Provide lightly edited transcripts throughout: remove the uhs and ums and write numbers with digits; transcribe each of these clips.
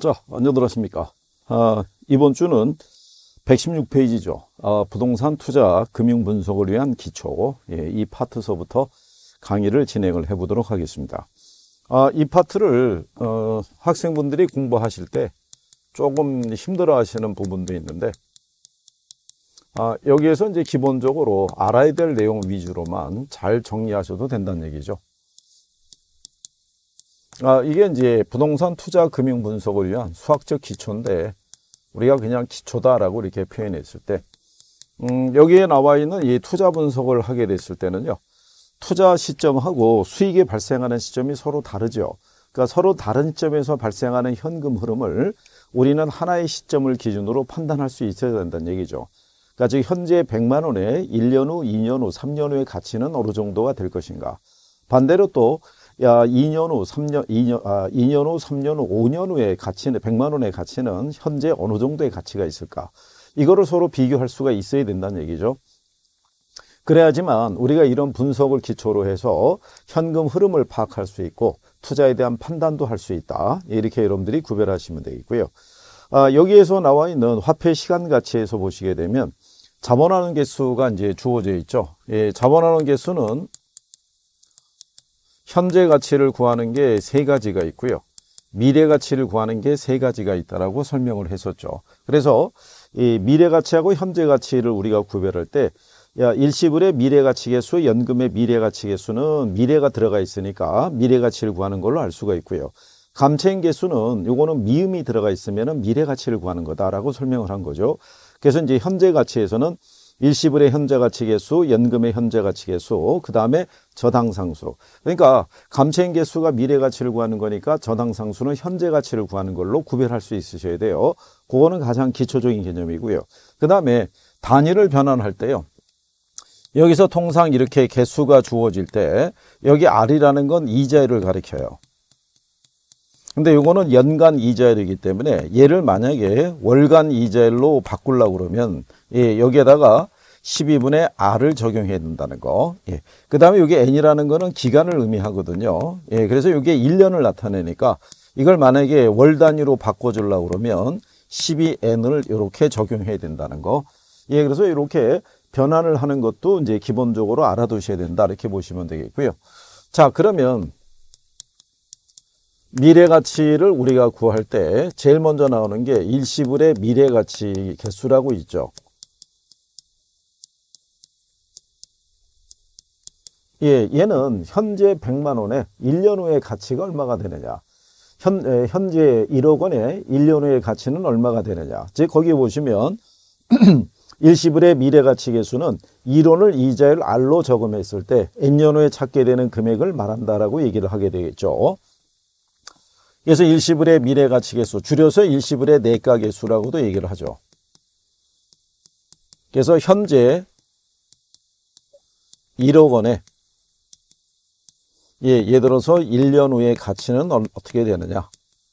자, 안녕들 하십니까. 이번 주는 116페이지죠. 부동산 투자 금융 분석을 위한 기초, 이 파트서부터 강의를 진행을 해보도록 하겠습니다. 이 파트를 학생분들이 공부하실 때 조금 힘들어 하시는 부분도 있는데, 여기에서 이제 기본적으로 알아야 될 내용 위주로만 잘 정리하셔도 된다는 얘기죠. 이게 이제 부동산 투자 금융 분석을 위한 수학적 기초인데, 우리가 그냥 기초다라고 이렇게 표현했을 때, 여기에 나와 있는 이 투자 분석을 하게 됐을 때는요, 투자 시점하고 수익이 발생하는 시점이 서로 다르죠. 그러니까 서로 다른 시점에서 발생하는 현금 흐름을 우리는 하나의 시점을 기준으로 판단할 수 있어야 된다는 얘기죠. 그러니까 즉 현재 100만 원에 1년 후, 2년 후, 3년 후의 가치는 어느 정도가 될 것인가. 반대로 또 2년 후, 3년, 2년 후, 3년 후, 5년 후의 가치는, 100만 원의 가치는 현재 어느 정도의 가치가 있을까? 이거를 서로 비교할 수가 있어야 된다는 얘기죠. 그래야지만 우리가 이런 분석을 기초로 해서 현금 흐름을 파악할 수 있고 투자에 대한 판단도 할 수 있다. 이렇게 여러분들이 구별하시면 되겠고요. 여기에서 나와 있는 화폐 시간 가치에서 보시게 되면 자본환원 개수가 이제 주어져 있죠. 자본환원 개수는 현재 가치를 구하는 게 세 가지가 있고요. 미래 가치를 구하는 게 세 가지가 있다라고 설명을 했었죠. 그래서 이 미래 가치하고 현재 가치를 우리가 구별할 때 일시불의 미래 가치 개수, 연금의 미래 가치 개수는 미래가 들어가 있으니까 미래 가치를 구하는 걸로 알 수가 있고요. 감채인 개수는 요거는 미음이 들어가 있으면 미래 가치를 구하는 거다라고 설명을 한 거죠. 그래서 이제 현재 가치에서는 일시불의 현재 가치 개수, 연금의 현재 가치 개수, 그 다음에 저당상수. 그러니까 감채인 개수가 미래 가치를 구하는 거니까 저당상수는 현재 가치를 구하는 걸로 구별할 수 있으셔야 돼요. 그거는 가장 기초적인 개념이고요. 그 다음에 단위를 변환할 때요. 여기서 통상 이렇게 개수가 주어질 때 여기 R이라는 건 이자율을 가리켜요. 근데 이거는 연간 이자율이기 때문에 얘를 만약에 월간 이자율로 바꾸려고 그러면 여기에다가 12분의 R을 적용해야 된다는 거. 그 다음에 여기 N이라는 거는 기간을 의미하거든요. 그래서 이게 1년을 나타내니까 이걸 만약에 월 단위로 바꿔주려고 그러면 12N을 이렇게 적용해야 된다는 거. 그래서 이렇게 변환을 하는 것도 이제 기본적으로 알아두셔야 된다. 이렇게 보시면 되겠고요. 자, 그러면 미래 가치를 우리가 구할 때 제일 먼저 나오는 게 일시불의 미래 가치 개수라고 있죠. 얘는 현재 100만 원에 1년 후의 가치가 얼마가 되느냐. 현재 1억 원에 1년 후의 가치는 얼마가 되느냐. 즉 거기 보시면 일시불의 미래가치 개수는 이론을 이자율 R로 적음했을 때 N년 후에 찾게 되는 금액을 말한다라고 얘기를 하게 되겠죠. 그래서 일시불의 미래가치 개수, 줄여서 일시불의 내가 개수라고도 얘기를 하죠. 그래서 현재 1억 원에 예를 들어서 1년 후의 가치는 어떻게 되느냐.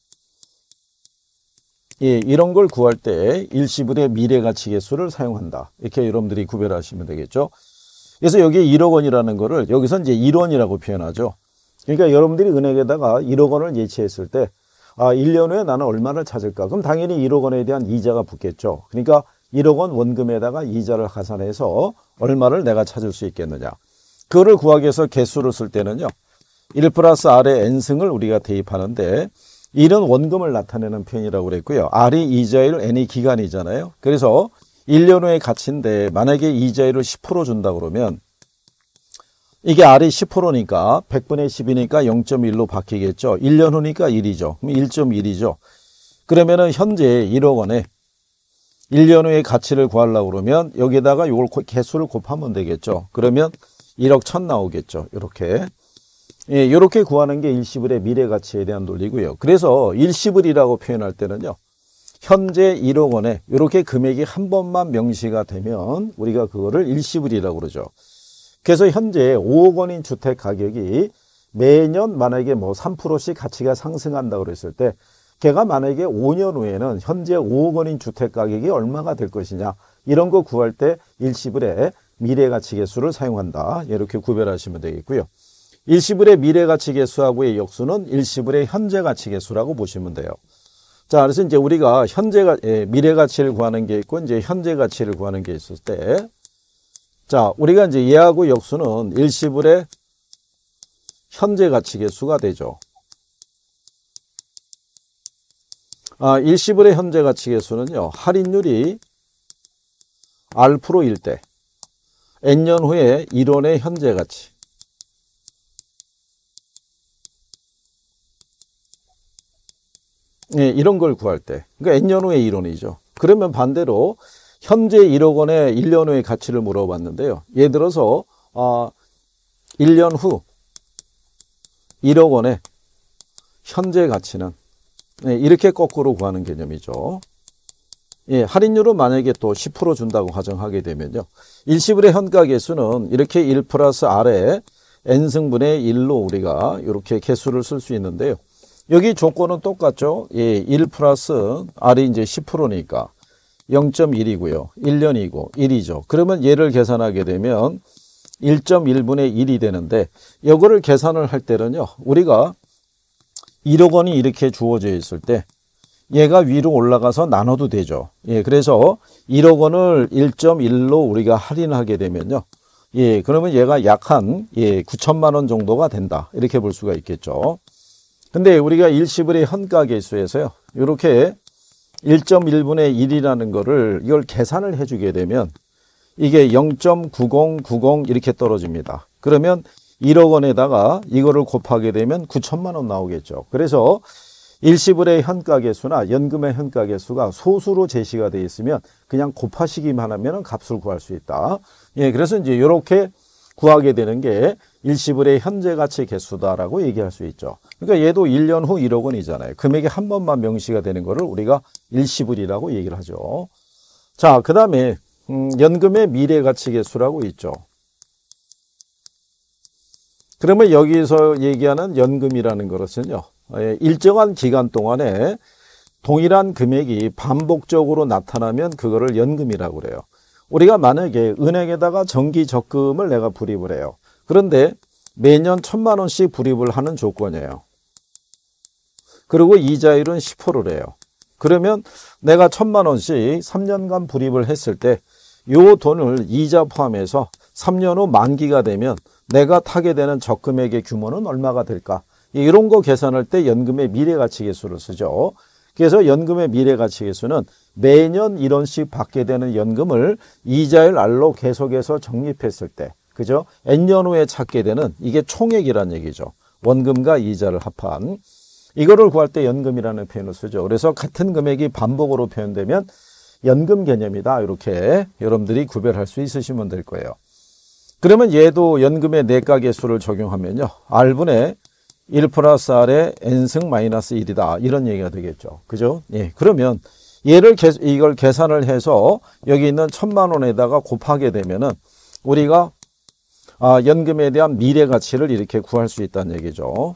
이런 걸 구할 때 일시불의 미래가치 개수를 사용한다. 이렇게 여러분들이 구별하시면 되겠죠. 그래서 여기 1억 원이라는 거를 여기서 이제 1원이라고 표현하죠. 그러니까 여러분들이 은행에다가 1억 원을 예치했을 때 1년 후에 나는 얼마를 찾을까? 그럼 당연히 1억 원에 대한 이자가 붙겠죠. 그러니까 1억 원 원금에다가 이자를 가산해서 얼마를 내가 찾을 수 있겠느냐. 그거를 구하기 위해서 개수를 쓸 때는요. 1 플러스 R의 N승을 우리가 대입하는데 1은 원금을 나타내는 표현이라고 그랬고요. R이 이자율, N이 기간이잖아요. 그래서 1년 후의 가치인데 만약에 이자율을 10% 준다 그러면 이게 R이 10%니까 100분의 10이니까 0.1로 바뀌겠죠. 1년 후니까 1이죠. 그럼 1.1이죠. 그러면은 현재 1억 원에 1년 후의 가치를 구하려고 그러면 여기다가 이걸 개수를 곱하면 되겠죠. 그러면 1억 1000 나오겠죠. 이렇게. 이렇게 구하는 게 일시불의 미래 가치에 대한 논리고요. 그래서 일시불이라고 표현할 때는요. 현재 1억 원에 이렇게 금액이 한 번만 명시가 되면 우리가 그거를 일시불이라고 그러죠. 그래서 현재 5억 원인 주택 가격이 매년 만약에 뭐 3%씩 가치가 상승한다고 그랬을 때 걔가 만약에 5년 후에는 현재 5억 원인 주택 가격이 얼마가 될 것이냐. 이런 거 구할 때 일시불의 미래 가치 개수를 사용한다. 이렇게 구별하시면 되겠고요. 일시불의 미래가치 개수하고의 역수는 일시불의 현재가치 개수라고 보시면 돼요. 자, 그래서 이제 우리가 미래 가치를 구하는 게 있고, 이제 현재 가치를 구하는 게 있을 때, 자, 우리가 이제 얘하고 역수는 일시불의 현재 가치 계수가 되죠. 일시불의 현재 가치 계수는요, 할인율이 R'일 때, N년 후에 1원의 현재 가치. 네, 이런 걸 구할 때. 그러니까 N년 후에 1원이죠. 그러면 반대로 현재 1억 원의 1년 후의 가치를 물어봤는데요. 예를 들어서 1년 후 1억 원의 현재 가치는 이렇게 거꾸로 구하는 개념이죠. 예, 할인율은 만약에 또 10% 준다고 가정하게 되면요. 일시불의 현가 계수는 이렇게 1 플러스 R에 N승분의 1로 우리가 이렇게 계수를 쓸 수 있는데요. 여기 조건은 똑같죠. 예, 1 플러스 R이 이제 10%니까 0.1이고요. 1년이고 1이죠. 그러면 얘를 계산하게 되면 1.1분의 1이 되는데 이거를 계산을 할 때는요. 우리가 1억 원이 이렇게 주어져 있을 때 얘가 위로 올라가서 나눠도 되죠. 예, 그래서 1억 원을 1.1로 우리가 할인하게 되면요. 예, 그러면 얘가 약 한 9천만 원 정도가 된다. 이렇게 볼 수가 있겠죠. 근데 우리가 일시불의 현가 계수에서요. 이렇게 1.1분의 1이라는 거를 이걸 계산을 해주게 되면 이게 0.9090 이렇게 떨어집니다. 그러면 1억 원에다가 이거를 곱하게 되면 9천만 원 나오겠죠. 그래서 일시불의 현가계수나 연금의 현가계수가 소수로 제시가 되어 있으면 그냥 곱하시기만 하면 값을 구할 수 있다. 예, 그래서 이제 이렇게 구하게 되는 게 일시불의 현재 가치 계수다라고 얘기할 수 있죠. 그러니까 얘도 1년 후 1억 원이잖아요. 금액이 한 번만 명시가 되는 거를 우리가 일시불이라고 얘기를 하죠. 자, 그 다음에 연금의 미래 가치 계수라고 있죠. 그러면 여기서 얘기하는 연금이라는 것은요. 일정한 기간 동안에 동일한 금액이 반복적으로 나타나면 그거를 연금이라고 그래요. 우리가 만약에 은행에다가 정기 적금을 내가 불입을 해요. 그런데 매년 1,000만 원씩 불입을 하는 조건이에요. 그리고 이자율은 10%래요. 그러면 내가 1,000만 원씩 3년간 불입을 했을 때 이 돈을 이자 포함해서 3년 후 만기가 되면 내가 타게 되는 적금액의 규모는 얼마가 될까? 이런 거 계산할 때 연금의 미래가치계수를 쓰죠. 그래서 연금의 미래가치계수는 매년 1원씩 받게 되는 연금을 이자율 R로 계속해서 적립했을 때, 그죠? N년 후에 찾게 되는 이게 총액이란 얘기죠. 원금과 이자를 합한. 이거를 구할 때 연금이라는 표현을 쓰죠. 그래서 같은 금액이 반복으로 표현되면 연금 개념이다. 이렇게 여러분들이 구별할 수 있으시면 될 거예요. 그러면 얘도 연금의 내가계수를 적용하면요. R분의 1 플러스 R의 N승 마이너스 1이다. 이런 얘기가 되겠죠. 그죠? 예. 그러면 이걸 계산을 해서 여기 있는 1,000만 원에다가 곱하게 되면은 우리가 연금에 대한 미래 가치를 이렇게 구할 수 있다는 얘기죠.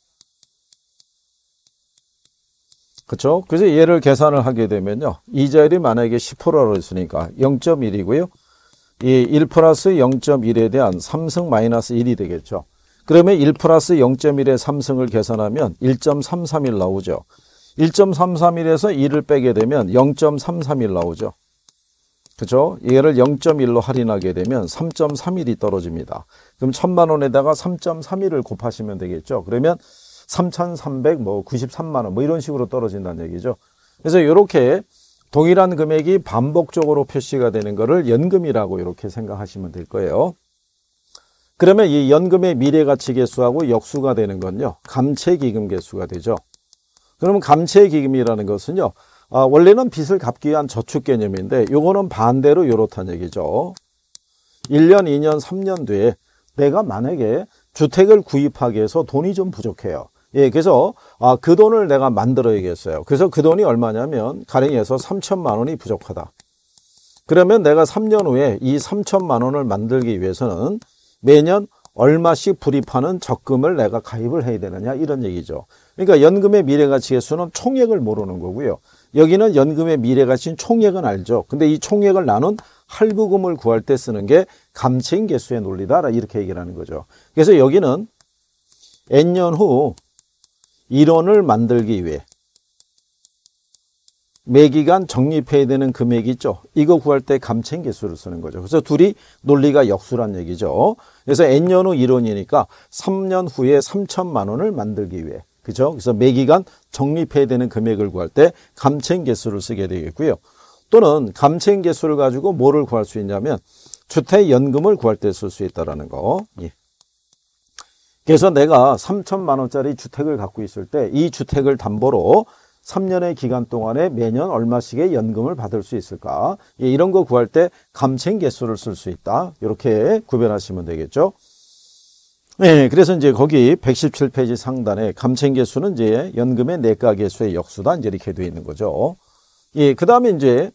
그렇죠? 그래서 얘를 계산을 하게 되면요. 이자율이 만약에 10%라고 했으니까 0.1이고요. 이 1 플러스 0.1에 대한 3승 마이너스 1이 되겠죠. 그러면 1 플러스 0.1의 3승을 계산하면 1.331 나오죠. 1.331에서 1을 빼게 되면 0.331 나오죠. 그죠? 얘를 0.1로 할인하게 되면 3.31이 떨어집니다. 그럼 1,000만 원에다가 3.31을 곱하시면 되겠죠. 그러면 3,393만 원 이런 식으로 떨어진다는 얘기죠. 그래서 이렇게 동일한 금액이 반복적으로 표시가 되는 거를 연금이라고 이렇게 생각하시면 될 거예요. 그러면 이 연금의 미래가치계수하고 역수가 되는 건요. 감채기금계수가 되죠. 그러면 감채기금이라는 것은요. 원래는 빚을 갚기 위한 저축 개념인데 요거는 반대로 이렇다는 얘기죠. 1년, 2년, 3년 뒤에 내가 만약에 주택을 구입하기 위해서 돈이 좀 부족해요. 예, 그래서 그 돈을 내가 만들어야겠어요. 그래서 그 돈이 얼마냐면 가령해서 3천만 원이 부족하다. 그러면 내가 3년 후에 이 3천만 원을 만들기 위해서는 매년 얼마씩 불입하는 적금을 내가 가입을 해야 되느냐 이런 얘기죠. 그러니까 연금의 미래가치계수는 총액을 모르는 거고요. 여기는 연금의 미래가치인 총액은 알죠. 근데 이 총액을 나눈 할부금을 구할 때 쓰는 게 감채인계수의 논리다 이렇게 얘기를 하는 거죠. 그래서 여기는 N년 후 1원을 만들기 위해 매기간 적립해야 되는 금액이 있죠. 이거 구할 때 감채계수를 쓰는 거죠. 그래서 둘이 논리가 역수란 얘기죠. 그래서 N년 후 1원이니까 3년 후에 3천만 원을 만들기 위해. 그죠? 그래서 매기간 적립해야 되는 금액을 구할 때 감채계수를 쓰게 되겠고요. 또는 감채계수를 가지고 뭐를 구할 수 있냐면 주택연금을 구할 때 쓸 수 있다는 거. 예. 그래서 내가 3천만 원짜리 주택을 갖고 있을 때 이 주택을 담보로 3년의 기간 동안에 매년 얼마씩의 연금을 받을 수 있을까? 예, 이런 거 구할 때 감채계수를 쓸 수 있다. 이렇게 구별하시면 되겠죠. 네, 그래서 이제 거기 117페이지 상단에 감채계수는 이제 연금의 내가계수의 역수다. 이제 이렇게 되어 있는 거죠. 예, 그 다음에 이제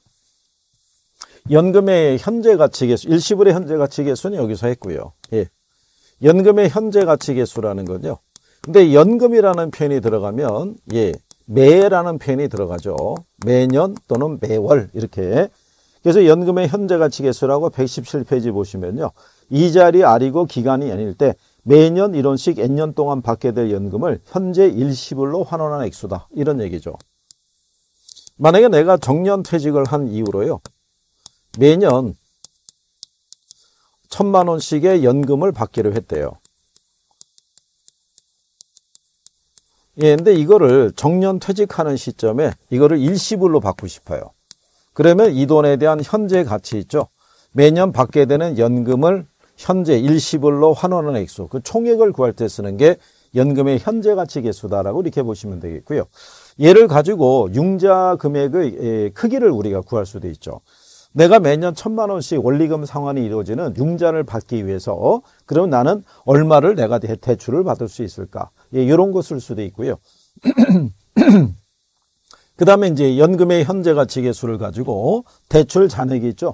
연금의 현재가치계수, 일시불의 현재가치계수는 여기서 했고요. 예. 연금의 현재가치계수라는 건요. 근데 연금이라는 표현이 들어가면, 예, 매라는 표현이 들어가죠. 매년 또는 매월, 이렇게. 그래서 연금의 현재가치계수라고 117페이지 보시면요. 이자리 아니고 기간이 아닐 때 매년 1원씩 N년 동안 받게 될 연금을 현재 일시불로 환원한 액수다. 이런 얘기죠. 만약에 내가 정년퇴직을 한 이후로요. 매년 1,000만 원씩의 연금을 받기로 했대요. 예, 근데 이거를 정년퇴직하는 시점에 이거를 일시불로 받고 싶어요. 그러면 이 돈에 대한 현재 가치 있죠. 매년 받게 되는 연금을 현재 일시불로 환원한 액수, 그 총액을 구할 때 쓰는 게 연금의 현재가치계수다라고 이렇게 보시면 되겠고요. 얘를 가지고 융자 금액의 크기를 우리가 구할 수도 있죠. 내가 매년 1,000만 원씩 원리금 상환이 이루어지는 융자를 받기 위해서 그럼 나는 얼마를 내가 대출을 받을 수 있을까? 예, 이런 거 쓸 수도 있고요. 그 다음에 이제 연금의 현재가치계수를 가지고 대출 잔액이 있죠.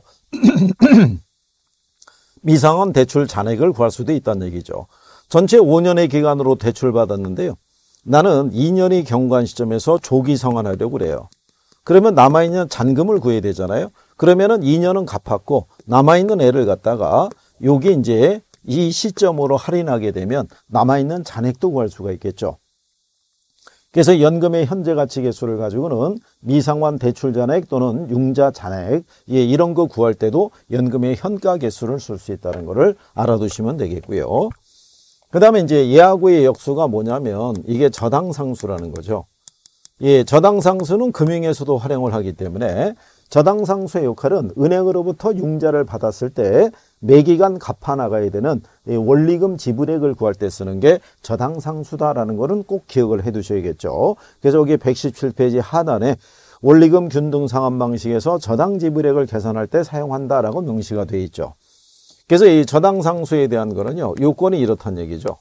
미상환 대출 잔액을 구할 수도 있다는 얘기죠. 전체 5년의 기간으로 대출 받았는데요. 나는 2년이 경과한 시점에서 조기 상환하려고 그래요. 그러면 남아있는 잔금을 구해야 되잖아요. 그러면은 2년은 갚았고 남아있는 애를 갖다가 여기 이제 이 시점으로 할인하게 되면 남아있는 잔액도 구할 수가 있겠죠. 그래서 연금의 현재가치계수를 가지고는 미상환 대출 잔액 또는 융자 잔액, 예, 이런 거 구할 때도 연금의 현가계수를 쓸 수 있다는 것을 알아두시면 되겠고요. 그 다음에 이제 얘하고의 역수가 뭐냐면 이게 저당상수라는 거죠. 예, 저당상수는 금융에서도 활용을 하기 때문에 저당상수의 역할은 은행으로부터 융자를 받았을 때 매기간 갚아나가야 되는 원리금 지불액을 구할 때 쓰는 게 저당상수다라는 것은 꼭 기억을 해 두셔야겠죠. 그래서 여기 117페이지 하단에 원리금 균등 상환 방식에서 저당 지불액을 계산할 때 사용한다라고 명시가 되어 있죠. 그래서 이 저당상수에 대한 거는요, 요건이 이렇다는 얘기죠.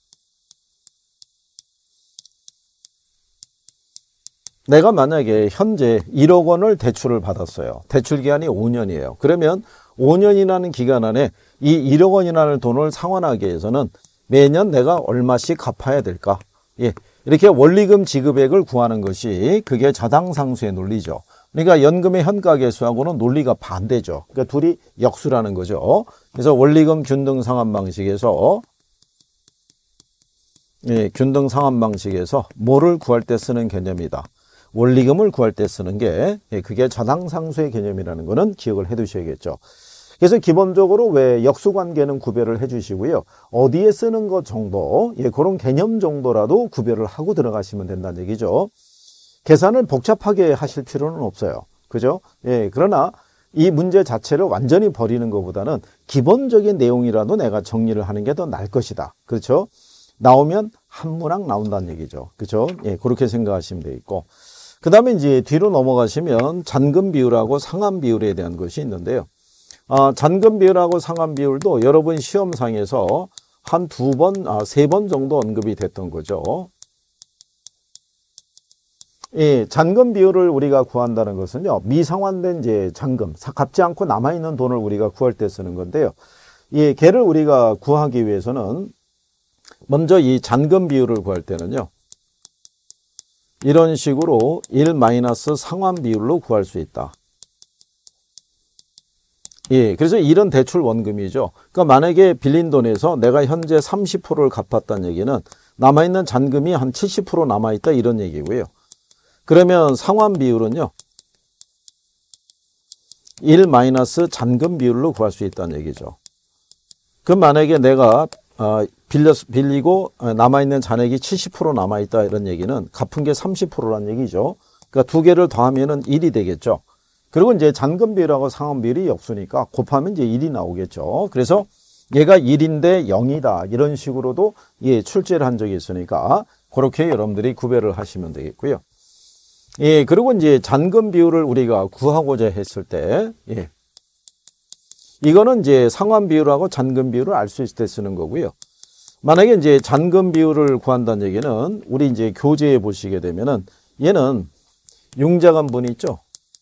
내가 만약에 현재 1억 원을 대출을 받았어요. 대출 기간이 5년이에요. 그러면 5년이라는 기간 안에 이 1억 원이라는 돈을 상환하기 위해서는 매년 내가 얼마씩 갚아야 될까? 예, 이렇게 원리금 지급액을 구하는 것이 그게 저당상수의 논리죠. 그러니까 연금의 현가계수하고는 논리가 반대죠. 그러니까 둘이 역수라는 거죠. 그래서 원리금 균등 상환 방식에서 예, 균등 상환 방식에서 뭐를 구할 때 쓰는 개념이다. 원리금을 구할 때 쓰는 게 그게 저당상수의 개념이라는 거는 기억을 해 두셔야겠죠. 그래서 기본적으로 왜 역수관계는 구별을 해 주시고요. 어디에 쓰는 것 정도, 예, 그런 개념 정도라도 구별을 하고 들어가시면 된다는 얘기죠. 계산을 복잡하게 하실 필요는 없어요. 그죠? 예, 그러나 이 문제 자체를 완전히 버리는 것보다는 기본적인 내용이라도 내가 정리를 하는 게 더 나을 것이다. 그렇죠? 나오면 한 문항 나온다는 얘기죠. 그렇죠? 예, 그렇게 생각하시면 되겠고. 그 다음에 이제 뒤로 넘어가시면 잔금 비율하고 상환 비율에 대한 것이 있는데요. 잔금 비율하고 상환 비율도 여러분 시험상에서 한 2번, 3번 정도 언급이 됐던 거죠. 예, 잔금 비율을 우리가 구한다는 것은요, 미상환된 이제 잔금, 갚지 않고 남아있는 돈을 우리가 구할 때 쓰는 건데요. 예, 걔를 우리가 구하기 위해서는 먼저 이 잔금 비율을 구할 때는요, 이런 식으로 1 마이너스 상환 비율로 구할 수 있다. 예, 그래서 이런 대출 원금이죠. 그러니까 만약에 빌린 돈에서 내가 현재 30%를 갚았다는 얘기는 남아있는 잔금이 한 70% 남아있다 이런 얘기고요. 그러면 상환 비율은요, 1 마이너스 잔금 비율로 구할 수 있다는 얘기죠. 그럼 만약에 내가 빌리고 남아있는 잔액이 70% 남아있다 이런 얘기는 갚은 게 30%란 얘기죠. 그러니까 두 개를 더하면은 1이 되겠죠. 그리고 이제 잔금 비율하고 상환 비율이 역수니까 곱하면 이제 1이 나오겠죠. 그래서 얘가 1인데 0이다 이런 식으로도 예, 출제를 한 적이 있으니까 그렇게 여러분들이 구별을 하시면 되겠고요. 예, 그리고 이제 잔금 비율을 우리가 구하고자 했을 때, 예, 이거는 이제 상환 비율하고 잔금 비율을 알 수 있을 때 쓰는 거고요. 만약에 이제 잔금 비율을 구한다는 얘기는 우리 이제 교재에 보시게 되면은 얘는 융자간 분 있죠?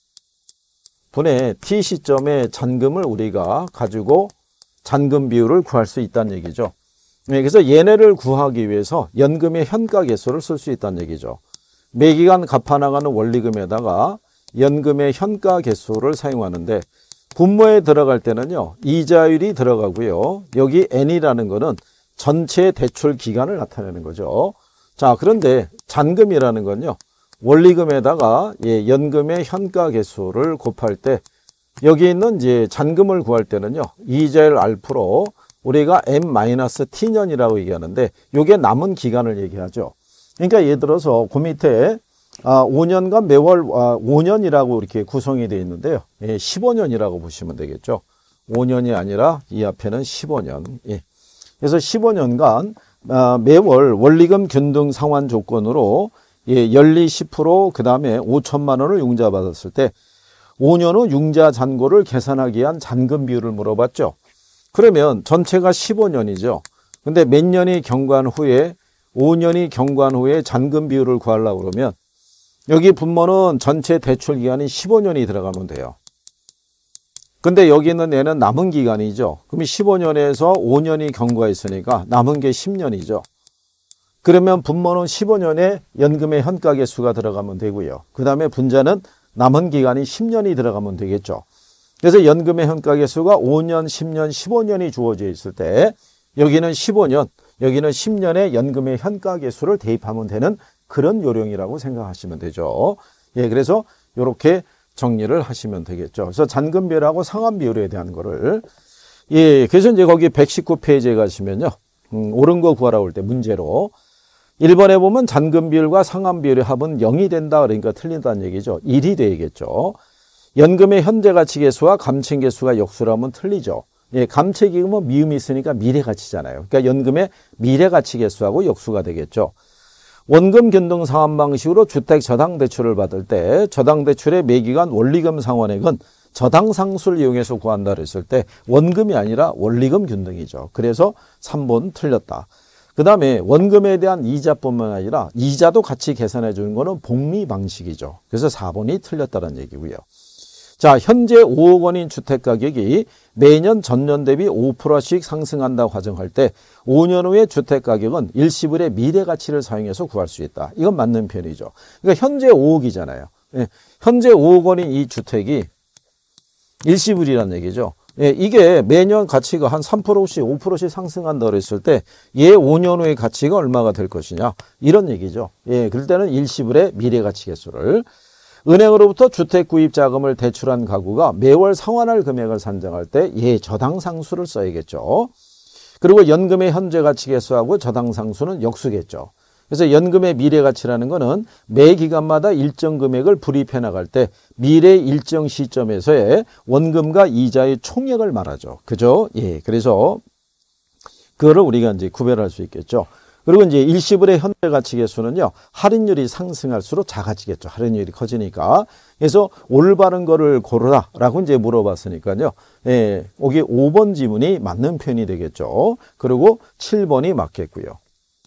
분의 t 시점의 잔금을 우리가 가지고 잔금 비율을 구할 수 있다는 얘기죠. 네, 그래서 얘네를 구하기 위해서 연금의 현가 개수를 쓸 수 있다는 얘기죠. 매기간 갚아나가는 원리금에다가 연금의 현가 개수를 사용하는데 분모에 들어갈 때는요. 이자율이 들어가고요. 여기 n이라는 거는 전체 대출 기간을 나타내는 거죠. 자, 그런데 잔금이라는 건요. 원리금에다가 예, 연금의 현가 개수를 곱할 때 여기 있는 이제 잔금을 구할 때는요. 이자율 R프로 우리가 n-t년이라고 얘기하는데 이게 남은 기간을 얘기하죠. 그러니까 예를 들어서 그 밑에 5년간 매월 5년이라고 이렇게 구성이 되어 있는데요. 예, 15년이라고 보시면 되겠죠. 5년이 아니라 이 앞에는 15년. 예. 그래서 15년간 매월 원리금 균등 상환 조건으로 예, 연리 10% 그 다음에 5천만 원을 융자 받았을 때 5년 후 융자 잔고를 계산하기 위한 잔금 비율을 물어봤죠. 그러면 전체가 15년이죠. 근데 몇 년이 경과한 후에 5년이 경과한 후에 잔금 비율을 구하려고 그러면 여기 분모는 전체 대출 기간이 15년이 들어가면 돼요. 근데 여기 있는 애는 남은 기간이죠. 그럼 15년에서 5년이 경과했으니까 남은 게 10년이죠. 그러면 분모는 15년에 연금의 현가 개수가 들어가면 되고요. 그 다음에 분자는 남은 기간이 10년이 들어가면 되겠죠. 그래서 연금의 현가 개수가 5년, 10년, 15년이 주어져 있을 때 여기는 15년, 여기는 10년의 연금의 현가 개수를 대입하면 되는 그런 요령이라고 생각하시면 되죠. 예, 그래서 이렇게 정리를 하시면 되겠죠. 그래서 잔금 비율하고 상환 비율에 대한 거를 예, 그래서 이제 거기 119페이지에 가시면요. 옳은 거 구하라고 할 때 문제로 1번에 보면 잔금 비율과 상환 비율의 합은 0이 된다. 그러니까 틀린다는 얘기죠. 1이 되겠죠. 연금의 현재 가치 개수와 감채 개수가 역수라면 틀리죠. 예, 감채 기금은 미음이 있으니까 미래 가치잖아요. 그러니까 연금의 미래 가치 개수하고 역수가 되겠죠. 원금 균등 상환 방식으로 주택 저당 대출을 받을 때 저당 대출의 매기간 원리금 상환액은 저당 상수를 이용해서 구한다 그랬을 때 원금이 아니라 원리금 균등이죠. 그래서 3번 틀렸다. 그 다음에 원금에 대한 이자뿐만 아니라 이자도 같이 계산해 주는 거는 복리 방식이죠. 그래서 4번이 틀렸다는 얘기고요. 자, 현재 5억 원인 주택가격이 매년 전년 대비 5%씩 상승한다고 가정할 때 5년 후의 주택가격은 일시불의 미래가치를 사용해서 구할 수 있다. 이건 맞는 편이죠. 그러니까 현재 5억이잖아요. 예, 현재 5억 원인 이 주택이 일시불이라는 얘기죠. 예, 이게 매년 가치가 한 3%씩 5%씩 상승한다 그랬을 때 얘 5년 후의 가치가 얼마가 될 것이냐 이런 얘기죠. 예, 그럴 때는 일시불의 미래가치 개수를 은행으로부터 주택 구입 자금을 대출한 가구가 매월 상환할 금액을 산정할 때 얘 저당 상수를 써야겠죠. 그리고 연금의 현재 가치 개수하고 저당 상수는 역수겠죠. 그래서 연금의 미래 가치라는 거는 매 기간마다 일정 금액을 불입해 나갈 때 미래 일정 시점에서의 원금과 이자의 총액을 말하죠. 그죠? 예. 그래서 그거를 우리가 이제 구별할 수 있겠죠. 그리고 이제 일시불의 현재 가치 개수는요. 할인율이 상승할수록 작아지겠죠. 할인율이 커지니까. 그래서 올바른 거를 고르라라고 이제 물어봤으니까요. 예. 여기 5번 지문이 맞는 편이 되겠죠. 그리고 7번이 맞겠고요.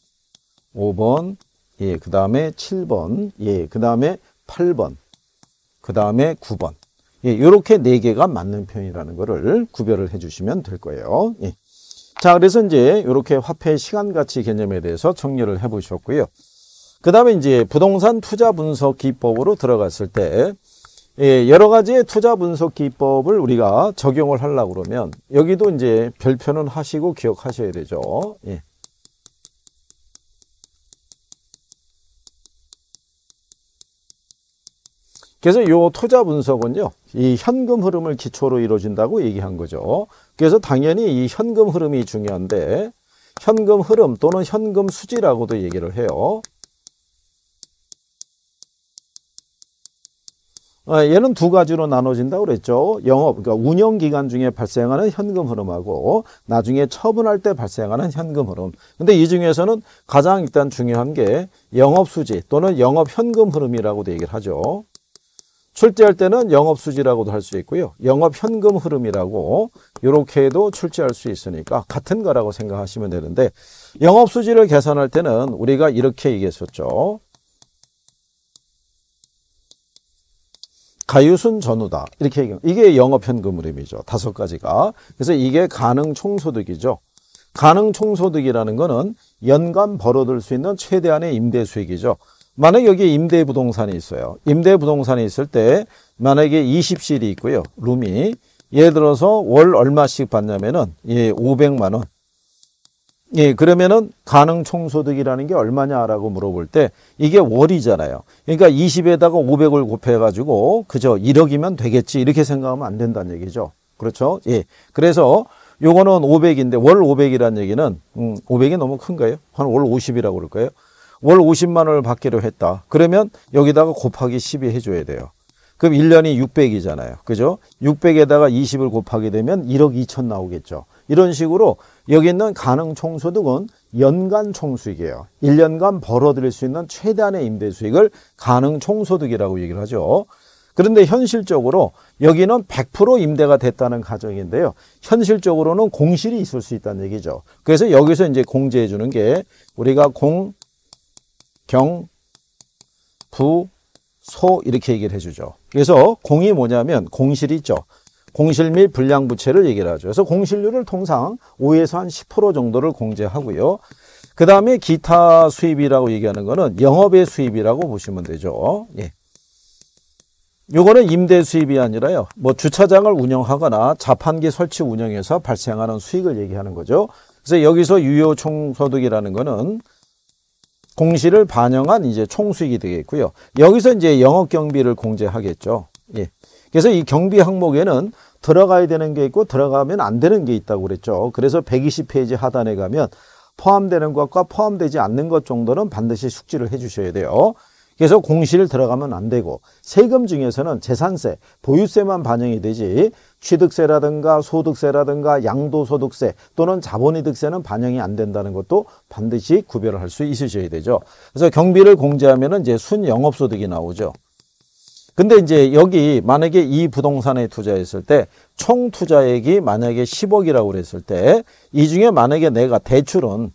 5번, 예, 그 다음에 7번, 예, 그 다음에 8번, 그 다음에 9번. 예, 요렇게 4개가 맞는 편이라는 거를 구별을 해주시면 될 거예요. 예. 자, 그래서 이제 요렇게 화폐 시간 가치 개념에 대해서 정리를 해 보셨고요. 그 다음에 이제 부동산 투자 분석 기법으로 들어갔을 때, 예, 여러 가지의 투자 분석 기법을 우리가 적용을 하려고 그러면 여기도 이제 별표는 하시고 기억하셔야 되죠. 예. 그래서 요 투자 분석은요, 이 현금 흐름을 기초로 이루어진다고 얘기한 거죠. 그래서 당연히 이 현금 흐름이 중요한데, 현금 흐름 또는 현금 수지라고도 얘기를 해요. 얘는 두 가지로 나눠진다고 그랬죠. 영업, 그러니까 운영 기간 중에 발생하는 현금 흐름하고 나중에 처분할 때 발생하는 현금 흐름. 근데 이 중에서는 가장 일단 중요한 게 영업 수지 또는 영업 현금 흐름이라고도 얘기를 하죠. 출제할 때는 영업 수지라고도 할 수 있고요. 영업 현금 흐름이라고 이렇게도 출제할 수 있으니까 같은 거라고 생각하시면 되는데, 영업 수지를 계산할 때는 우리가 이렇게 얘기했었죠. 가유순 전후다. 이렇게 얘기해요. 이게 영업 현금 흐름이죠. 5가지가. 그래서 이게 가능 총소득이죠. 가능 총소득이라는 거는 연간 벌어들 수 있는 최대한의 임대 수익이죠. 만약에 여기 임대 부동산이 있어요. 임대 부동산이 있을 때 만약에 20실이 있고요. 룸이 예를 들어서 월 얼마씩 받냐면은 500만 원. 예, 그러면은 가능 총소득이라는 게 얼마냐라고 물어볼 때 이게 월이잖아요. 그러니까 20에다가 500을 곱해가지고 그저 1억이면 되겠지 이렇게 생각하면 안 된다는 얘기죠. 그렇죠? 예. 그래서 요거는 500인데 월 500이라는 얘기는 500이 너무 큰가요? 한 월 50이라고 그럴까요? 월 50만 원을 받기로 했다. 그러면 여기다가 곱하기 12 해줘야 돼요. 그럼 1년이 600이잖아요. 그죠? 600에다가 20을 곱하게 되면 1억 2천 나오겠죠. 이런 식으로 여기 있는 가능 총소득은 연간 총수익이에요. 1년간 벌어들일 수 있는 최대한의 임대 수익을 가능 총소득이라고 얘기를 하죠. 그런데 현실적으로 여기는 100% 임대가 됐다는 가정인데요. 현실적으로는 공실이 있을 수 있다는 얘기죠. 그래서 여기서 이제 공제해 주는 게 우리가 공, 경, 부, 소 이렇게 얘기를 해주죠. 그래서 공이 뭐냐면 공실이 있죠. 공실 및 불량부채를 얘기를 하죠. 그래서 공실률을 통상 5에서 한 10% 정도를 공제하고요. 그 다음에 기타 수입이라고 얘기하는 거는 영업의 수입이라고 보시면 되죠. 예. 요거는 임대 수입이 아니라요. 뭐 주차장을 운영하거나 자판기 설치 운영에서 발생하는 수익을 얘기하는 거죠. 그래서 여기서 유효 총소득이라는 거는 공실을 반영한 이제 총수익이 되겠고요. 여기서 이제 영업 경비를 공제하겠죠. 예. 그래서 이 경비 항목에는 들어가야 되는 게 있고 들어가면 안 되는 게 있다고 그랬죠. 그래서 120페이지 하단에 가면 포함되는 것과 포함되지 않는 것 정도는 반드시 숙지를 해 주셔야 돼요. 그래서 공실 들어가면 안 되고, 세금 중에서는 재산세, 보유세만 반영이 되지 취득세라든가 소득세라든가 양도소득세 또는 자본이득세는 반영이 안 된다는 것도 반드시 구별을 할 수 있으셔야 되죠. 그래서 경비를 공제하면 이제 순영업소득이 나오죠. 근데 이제 여기 만약에 이 부동산에 투자했을 때 총 투자액이 만약에 10억이라고 그랬을 때 이 중에 만약에 내가 대출은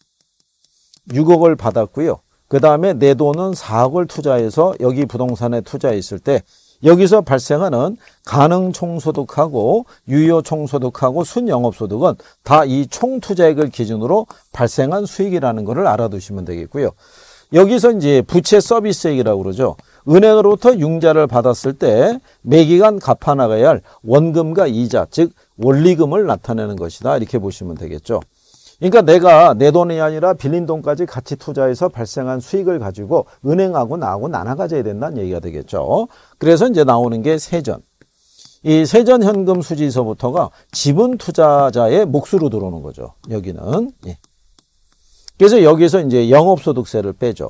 6억을 받았고요. 그 다음에 내 돈은 4억을 투자해서 여기 부동산에 투자했을 때 여기서 발생하는 가능 총소득하고 유효 총소득하고 순영업소득은 다 이 총 투자액을 기준으로 발생한 수익이라는 것을 알아두시면 되겠고요. 여기서 이제 부채 서비스액이라고 그러죠. 은행으로부터 융자를 받았을 때 매기간 갚아 나가야 할 원금과 이자, 즉 원리금을 나타내는 것이다. 이렇게 보시면 되겠죠. 그러니까 내가 내 돈이 아니라 빌린 돈까지 같이 투자해서 발생한 수익을 가지고 은행하고 나하고 나눠 가져야 된다는 얘기가 되겠죠. 그래서 이제 나오는 게 세전. 이 세전 현금 수지서부터가 지분 투자자의 몫으로 들어오는 거죠. 여기는. 예. 그래서 여기서 이제 영업소득세를 빼죠.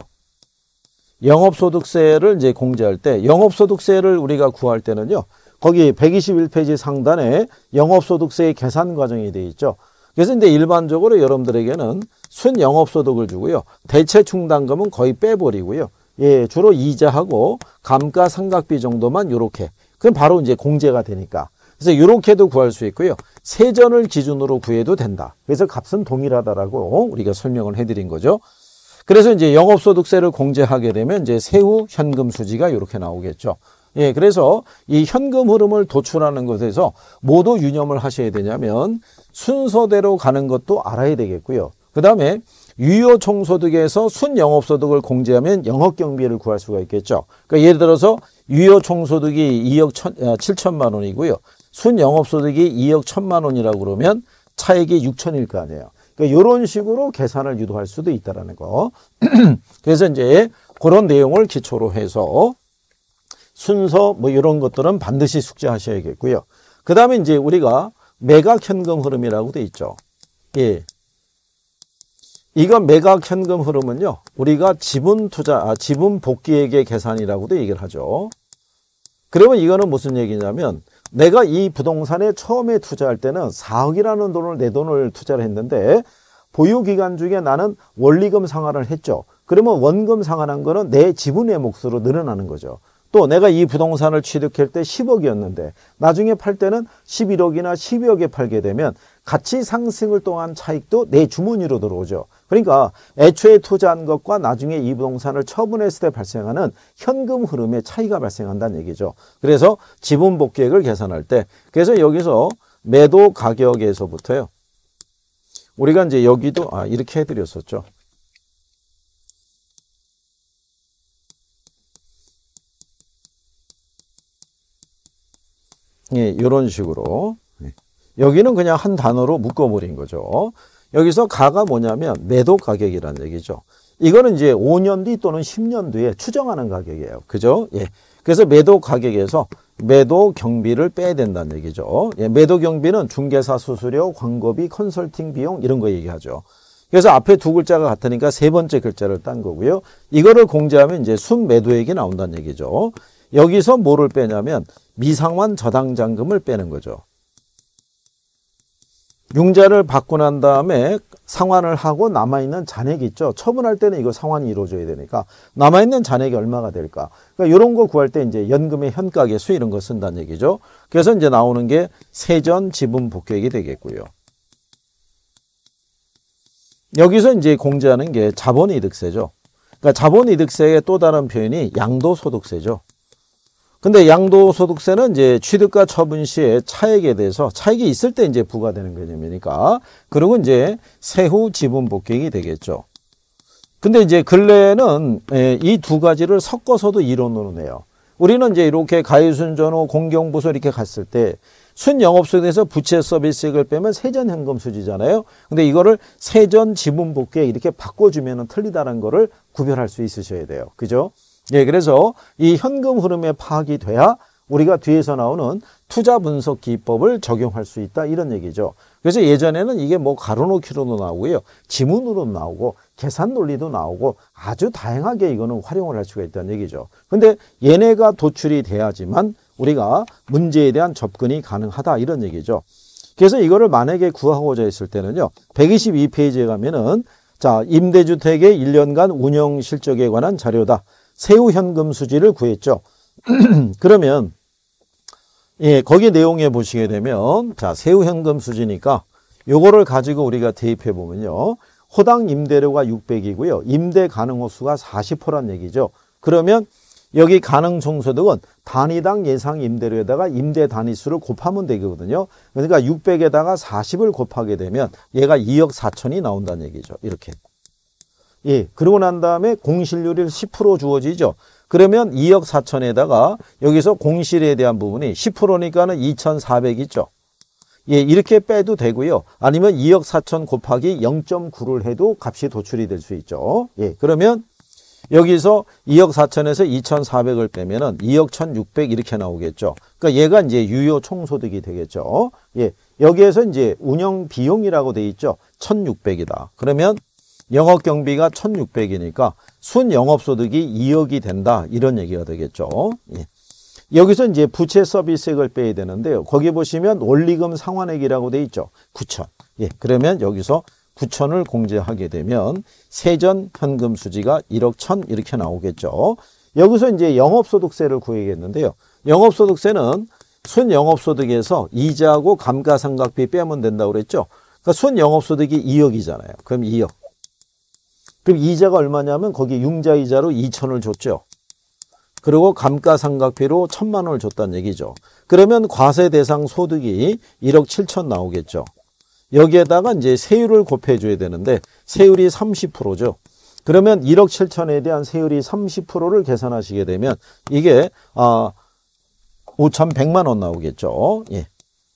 영업소득세를 이제 공제할 때 영업소득세를 우리가 구할 때는요. 거기 121페이지 상단에 영업소득세의 계산 과정이 되어 있죠. 그래서 이제 일반적으로 여러분들에게는 순영업소득을 주고요. 대체충당금은 거의 빼버리고요. 예, 주로 이자하고 감가상각비 정도만 요렇게. 그럼 바로 이제 공제가 되니까. 그래서 요렇게도 구할 수 있고요. 세전을 기준으로 구해도 된다. 그래서 값은 동일하다라고 우리가 설명을 해드린 거죠. 그래서 이제 영업소득세를 공제하게 되면 이제 세후 현금 수지가 이렇게 나오겠죠. 예, 그래서 이 현금 흐름을 도출하는 것에서 모두 유념을 하셔야 되냐면 순서대로 가는 것도 알아야 되겠고요. 그 다음에 유효 총소득에서 순영업소득을 공제하면 영업경비를 구할 수가 있겠죠. 그러니까 예를 들어서 유효 총소득이 2억 7천만 원이고요. 순영업소득이 2억 1천만 원이라고 그러면 차액이 6천일 거 아니에요. 그러니까 이런 식으로 계산을 유도할 수도 있다라는 거. 그래서 이제 그런 내용을 기초로 해서 순서 뭐 이런 것들은 반드시 숙지하셔야겠고요. 그 다음에 이제 우리가 매각 현금 흐름이라고 돼 있죠. 예. 이건 매각 현금 흐름은요, 우리가 지분 복귀액의 계산이라고도 얘기를 하죠. 그러면 이거는 무슨 얘기냐면, 내가 이 부동산에 처음에 투자할 때는 4억이라는 돈을, 내 돈을 투자를 했는데, 보유 기간 중에 나는 원리금 상환을 했죠. 그러면 원금 상환한 거는 내 지분의 몫으로 늘어나는 거죠. 또 내가 이 부동산을 취득할 때 10억이었는데 나중에 팔 때는 11억이나 12억에 팔게 되면 가치 상승을 통한 차익도 내 주머니로 들어오죠. 그러니까 애초에 투자한 것과 나중에 이 부동산을 처분했을 때 발생하는 현금 흐름의 차이가 발생한다는 얘기죠. 그래서 지분 복귀액을 계산할 때, 그래서 여기서 매도 가격에서부터요, 우리가 이제 여기도 이렇게 해드렸었죠. 예, 이런 식으로. 여기는 그냥 한 단어로 묶어버린 거죠. 여기서 가가 뭐냐면 매도 가격이라는 얘기죠. 이거는 이제 5년 뒤 또는 10년 뒤에 추정하는 가격이에요. 그죠? 예. 그래서 매도 가격에서 매도 경비를 빼야 된다는 얘기죠. 예, 매도 경비는 중개사 수수료, 광고비, 컨설팅 비용 이런 거 얘기하죠. 그래서 앞에 두 글자가 같으니까 세 번째 글자를 딴 거고요. 이거를 공제하면 이제 순매도액이 나온다는 얘기죠. 여기서 뭐를 빼냐면 미상환 저당장금을 빼는 거죠. 융자를 받고 난 다음에 상환을 하고 남아있는 잔액이 있죠. 처분할 때는 이거 상환이 이루어져야 되니까 남아있는 잔액이 얼마가 될까. 그러니까 이런 거 구할 때 이제 연금의 현가계수 이런 거 쓴다는 얘기죠. 그래서 이제 나오는 게 세전 지분 복귀액이 되겠고요. 여기서 이제 공제하는 게 자본이득세죠. 그러니까 자본이득세의 또 다른 표현이 양도소득세죠. 근데 양도소득세는 이제 취득과 처분 시에 차액에 대해서 차익이 있을 때 이제 부과되는 개념이니까, 그리고 이제 세후 지분 복귀액이 되겠죠. 근데 이제 근래에는 이 두 가지를 섞어서도 이론으로 내요. 우리는 이제 이렇게 가해순전후 공경부서 이렇게 갔을 때 순영업소득에서 부채 서비스액을 빼면 세전 현금 수지잖아요. 근데 이거를 세전 지분 복귀액 이렇게 바꿔주면 틀리다는 거를 구별할 수 있으셔야 돼요. 그죠? 예, 그래서 이 현금 흐름의 파악이 돼야 우리가 뒤에서 나오는 투자 분석 기법을 적용할 수 있다 이런 얘기죠. 그래서 예전에는 이게 뭐 가로놓기로도 나오고요, 지문으로 나오고 계산 논리도 나오고 아주 다양하게 이거는 활용을 할 수가 있다는 얘기죠. 근데 얘네가 도출이 돼야지만 우리가 문제에 대한 접근이 가능하다 이런 얘기죠. 그래서 이거를 만약에 구하고자 했을 때는요, 122페이지에 가면은 자, 임대주택의 1년간 운영 실적에 관한 자료다. 세후 현금 수지를 구했죠. 그러면 예, 거기 내용에 보시게 되면 자, 세후 현금 수지니까 요거를 가지고 우리가 대입해 보면요, 호당 임대료가 600이고요. 임대 가능 호수가 40%란 얘기죠. 그러면 여기 가능 총소득은 단위당 예상 임대료에다가 임대 단위수를 곱하면 되거든요. 그러니까 600에다가 40을 곱하게 되면 얘가 2억 4천이 나온다는 얘기죠. 이렇게. 예, 그러고 난 다음에 공실률이 10% 주어지죠. 그러면 2억 4천에다가 여기서 공실에 대한 부분이 10%니까는 2,400 있죠. 예, 이렇게 빼도 되고요. 아니면 2억 4천 곱하기 0.9를 해도 값이 도출이 될 수 있죠. 예, 그러면 여기서 2억 4천에서 2,400을 빼면은 2억 1,600 이렇게 나오겠죠. 그러니까 얘가 이제 유효 총소득이 되겠죠. 예, 여기에서 이제 운영 비용이라고 돼 있죠. 1,600이다. 그러면 영업 경비가 1,600이니까 순 영업소득이 2억이 된다 이런 얘기가 되겠죠. 예. 여기서 이제 부채 서비스액을 빼야 되는데요. 거기 보시면 원리금 상환액이라고 돼 있죠. 9천. 예, 그러면 여기서 9천을 공제하게 되면 세전 현금 수지가 1억 1천 이렇게 나오겠죠. 여기서 이제 영업소득세를 구해야겠는데요. 영업소득세는 순 영업소득에서 이자하고 감가상각비 빼면 된다고 그랬죠. 그러니까 순 영업소득이 2억이잖아요. 그럼 2억. 그럼 이자가 얼마냐면 거기 융자이자로 2천을 줬죠. 그리고 감가상각비로 1,000만 원을 줬다는 얘기죠. 그러면 과세 대상 소득이 1억 7천 나오겠죠. 여기에다가 이제 세율을 곱해줘야 되는데 세율이 30%죠. 그러면 1억 7천에 대한 세율이 30%를 계산하시게 되면 이게 5,100만 원 나오겠죠. 예.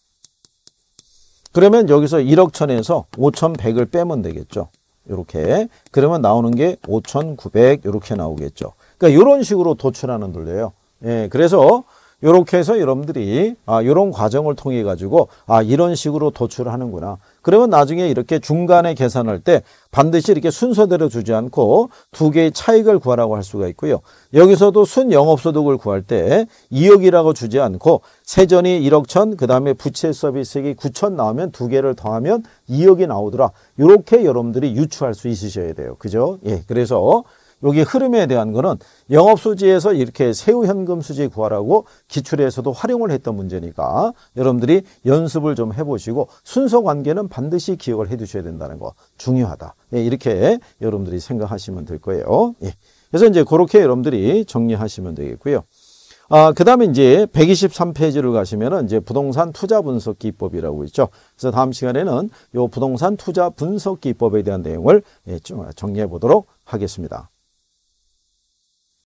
그러면 여기서 1억 천에서 5,100을 빼면 되겠죠. 이렇게. 그러면 나오는 게 5,900 이렇게 나오겠죠. 그러니까 이런 식으로 도출하는 논리예요. 예, 그래서 요렇게 해서 여러분들이 요런 과정을 통해 가지고 이런 식으로 도출을 하는구나. 그러면 나중에 이렇게 중간에 계산할 때 반드시 이렇게 순서대로 두지 않고 두 개의 차익을 구하라고 할 수가 있고요. 여기서도 순 영업소득을 구할 때 2억이라고 주지 않고 세전이 1억 1천, 그 다음에 부채 서비스액이 9천 나오면 두 개를 더하면 2억이 나오더라. 이렇게 여러분들이 유추할 수 있으셔야 돼요. 그죠? 예, 그래서 여기 흐름에 대한 거는 영업수지에서 이렇게 세후현금 수지 구하라고 기출에서도 활용을 했던 문제니까 여러분들이 연습을 좀 해보시고 순서 관계는 반드시 기억을 해 두셔야 된다는 거 중요하다. 예, 이렇게 여러분들이 생각하시면 될 거예요. 예. 그래서 이제 그렇게 여러분들이 정리하시면 되겠고요. 그 다음에 이제 123페이지를 가시면은 이제 부동산 투자 분석 기법이라고 있죠. 그래서 다음 시간에는 요 부동산 투자 분석 기법에 대한 내용을 정리해 보도록 하겠습니다.